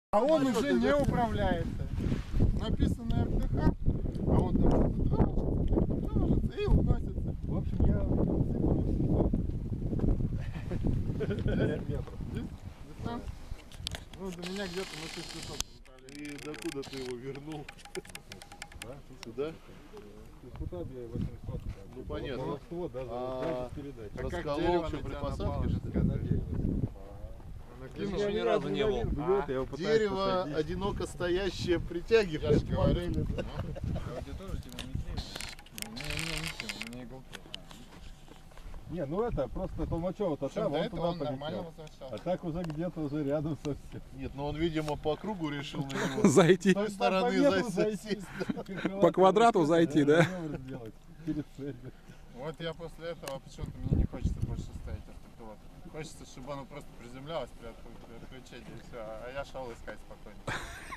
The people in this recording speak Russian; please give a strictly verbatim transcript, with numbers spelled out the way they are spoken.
А он уже не управляется. Написано эр тэ ха, а он там что-то тражется и уносится. В общем, я Ну, до меня где-то на шестисот управления. И докуда ты его вернул? Да? Сюда? Куда я восемьсот? Ну понятно. Баловство, да, А, за передачу. Так как расколол дерево что, на при тебя посадке, напало, что ли? сказать. Надеюсь. Накинул. Я ни разу не был. Бьет, я его пытаюсь Дерево посадить. одиноко стоящее притягивает. Я же говорю. модели. У тебя тоже термометрия? У меня ничего, у меня иголки. Не, ну это просто Толмачева-то Причем там, до он этого туда он нормально полетел. возвращался. А так уже где-то уже рядом совсем. Нет, но он, видимо, по кругу решил на него с Зайти. той стороны метру засесть. По квадрату зайти, да? Маневр сделать перед целью. Вот я после этого почему-то мне не хочется больше ставить автопилот. Хочется, чтобы оно просто приземлялось при отключении и все, а я шел искать спокойно.